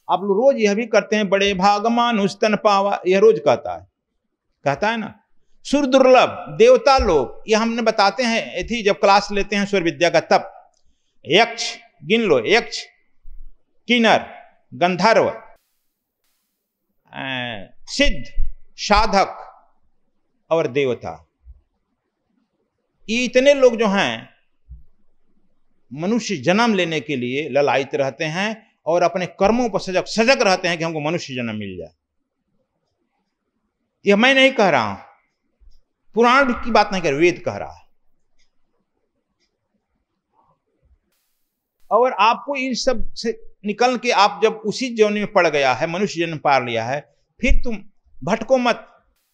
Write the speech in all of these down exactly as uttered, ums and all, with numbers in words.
आप लोग रोज यह भी करते हैं, बड़े भाग मानुष तन पावा, यह रोज कहता है, कहता है ना। सुर दुर्लभ, देवता लोग, यह हमने बताते हैं थी जब क्लास लेते हैं सुर विद्या का, तब यक्ष गिन लो, यक्ष, किन्नर, गंधर्व, सिद्ध, साधक और देवता, ये इतने लोग जो हैं मनुष्य जन्म लेने के लिए ललायित रहते हैं और अपने कर्मों पर सजग सजग रहते हैं कि हमको मनुष्य जन्म मिल जाए। यह मैं नहीं कह रहा हूं, पुराण की बात नहीं कर, वेद कह रहा है। और आपको इन सब से निकल के आप जब उसी जोनि में पड़ गया है, मनुष्य जन्म पार लिया है, फिर तुम भटको मत,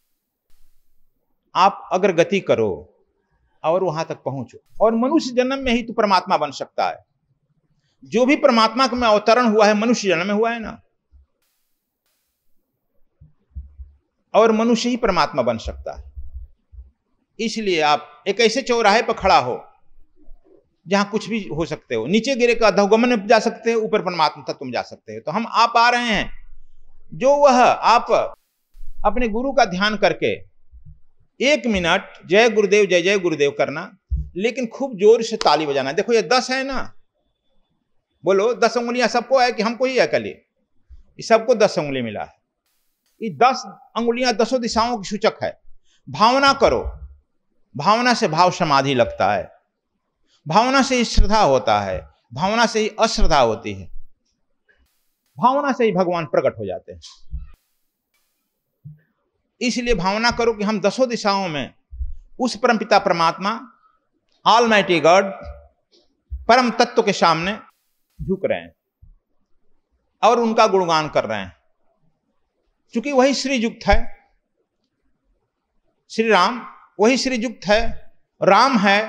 आप अग्रगति करो और वहां तक पहुंचो। और मनुष्य जन्म में ही तो परमात्मा बन सकता है। जो भी परमात्मा में अवतरण हुआ है मनुष्य जन्म में हुआ है ना, और मनुष्य ही परमात्मा बन सकता है। इसलिए आप एक ऐसे चौराहे पर खड़ा हो जहां कुछ भी हो सकते हो, नीचे गिरे का अधोगमन में जा सकते हो, ऊपर परमात्मा तक तुम जा सकते हो। तो हम आप आ रहे हैं, जो वह आप अपने गुरु का ध्यान करके एक मिनट जय गुरुदेव जय जय गुरुदेव करना, लेकिन खूब जोर से ताली बजाना। देखो ये दस है ना, बोलो दस उंगलियां सबको है कि हमको ही है? कल ये सबको दस उंगली मिला है। ये दस अंगुलियां दसों दिशाओं की सूचक है। भावना करो, भावना से भाव समाधि लगता है, भावना से ही श्रद्धा होता है, भावना से ही अश्रद्धा होती है, भावना से ही भगवान प्रकट हो जाते हैं। इसलिए भावना करो कि हम दसों दिशाओं में उस परमपिता परमात्मा ऑलमाइटी गॉड परम तत्व के सामने झुक रहे हैं और उनका गुणगान कर रहे हैं, क्योंकि वही श्रीयुक्त है। श्री राम वही श्रीयुक्त है, राम है,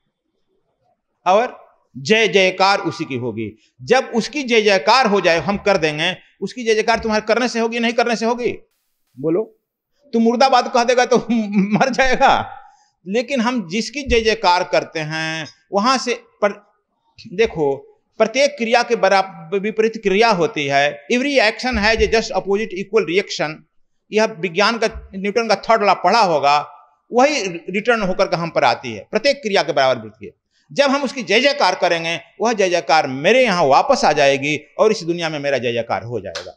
और जय जयकार उसी की होगी। जब उसकी जय जयकार हो जाए, हम कर देंगे, उसकी जय जयकार तुम्हारे करने से होगी नहीं करने से होगी? बोलो, तू मुर्दाबाद कह देगा तो मर जाएगा। लेकिन हम जिसकी जय जयकार करते हैं वहां से पर, देखो प्रत्येक क्रिया के बराबर विपरीत क्रिया होती है। एवरी एक्शन है जो जस्ट अपोजिट इक्वल रिएक्शन। यह विज्ञान का न्यूटन का थर्ड लॉ पढ़ा होगा, वही रिटर्न होकर के हम पर आती है। प्रत्येक क्रिया के बराबर विपरीत। जब हम उसकी जय जयकार करेंगे, वह जय जयकार मेरे यहां वापस आ जाएगी और इस दुनिया में मेरा जय जयकार हो जाएगा।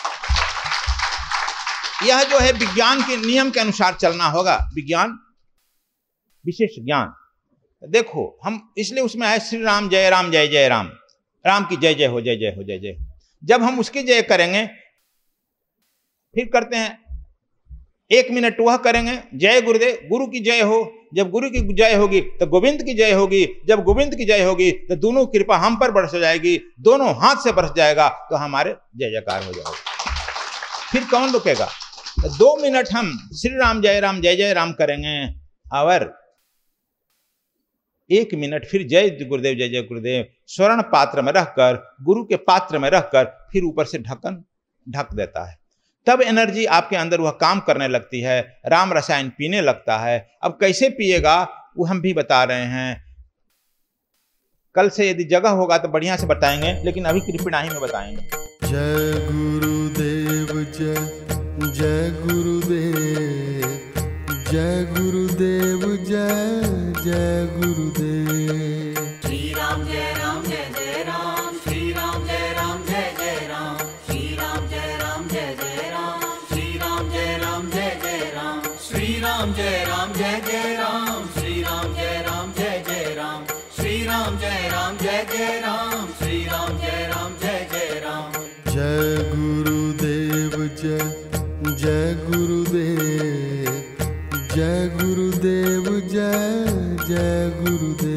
यह जो है विज्ञान के नियम के अनुसार चलना होगा। विज्ञान विशेष ज्ञान। देखो हम इसलिए उसमें है श्री राम जय राम जय जय राम, राम की जय जय हो जय जय हो जय जय। जब हम उसकी जय करेंगे, फिर करते हैं एक मिनट वह करेंगे जय गुरुदेव, गुरु की जय हो। जब गुरु की जय होगी तो गोविंद की जय होगी। जब गोविंद की जय होगी तो दोनों कृपा हम पर बरस जाएगी, दोनों हाथ से बरस जाएगा तो हमारे जय जयकार हो जाएगा। फिर कौन रुकेगा? तो दो मिनट हम श्री राम जय राम जय जय राम करेंगे और एक मिनट फिर जय गुरुदेव जय जय गुरुदेव स्वर्ण पात्र में रखकर, गुरु के पात्र में रखकर फिर ऊपर से ढक्कन ढक देता है। तब एनर्जी आपके अंदर वह काम करने लगती है, राम रसायन पीने लगता है। अब कैसे पिएगा वो हम भी बता रहे हैं। कल से यदि जगह होगा तो बढ़िया से बताएंगे, लेकिन अभी कृपणाही में बताएंगे। जय गुरुदेव जय जय गुरुदेव, जय गुरुदेव जय जय गुरुदेव। श्री राम जय राम जय जय राम, श्री राम जय राम जय जय राम, श्री राम जय राम जय जय राम, श्री राम जय राम जय जय राम, श्री राम जय राम जय जय राम, श्री राम जय राम जय जय राम, श्री राम जय राम जय जय राम, श्री राम जय राम जय जय राम। जय गुरुदेव जय जय गुरुदेव, जय गुरुदेव जय जय गुरुदेव।